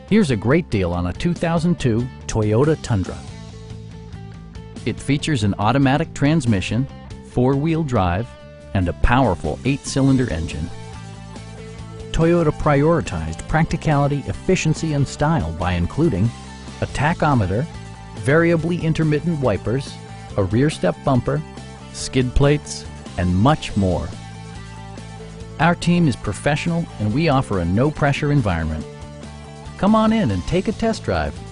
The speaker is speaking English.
Here's a great deal on a 2002 Toyota Tundra. It features an automatic transmission, four-wheel drive, and a powerful 8-cylinder engine. Toyota prioritized practicality, efficiency, and style by including a tachometer, variably intermittent wipers, a rear step bumper, skid plates, and much more. Our team is professional and we offer a no-pressure environment. Come on in and take a test drive.